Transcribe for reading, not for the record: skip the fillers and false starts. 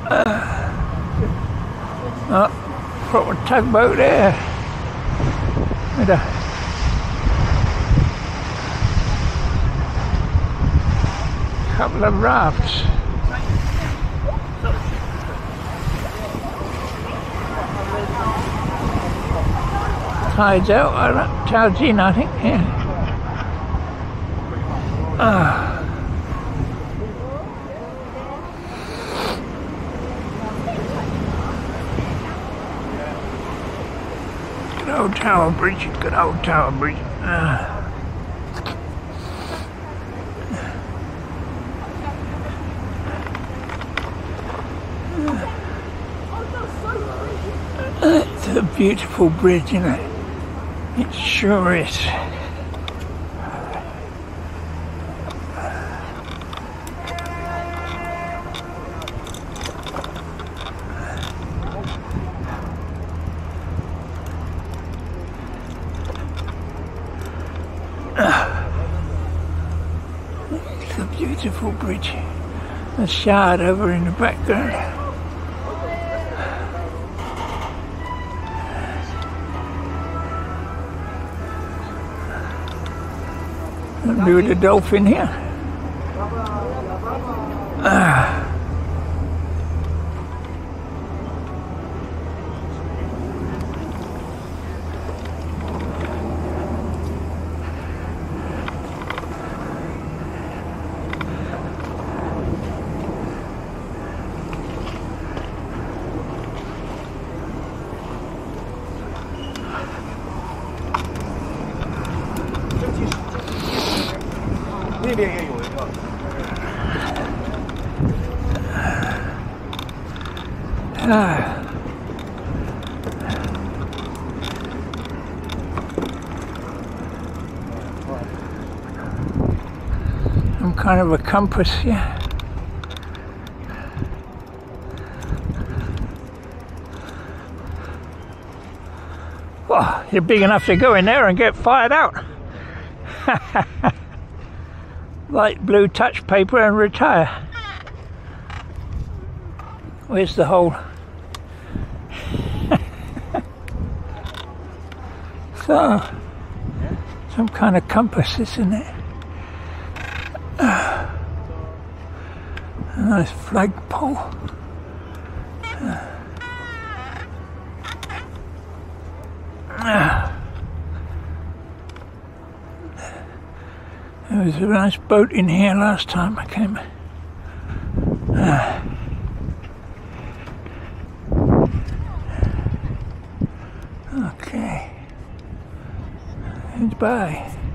Oh, proper tugboat there. With a couple of rafts. Tides out, tides in, I think, yeah. Good old Tower Bridge, good old Tower Bridge. It's a beautiful bridge, isn't it? It sure is. It's a beautiful bridge. The Shard over in the background. Maybe with a dolphin here. Some kind of a compass, yeah. Oh, you're big enough to go in there and get fired out. Light blue touch paper and retire. Where's the hole? So, some kind of compass, isn't it? A nice flagpole. There was a nice boat in here last time I came. Okay. Goodbye.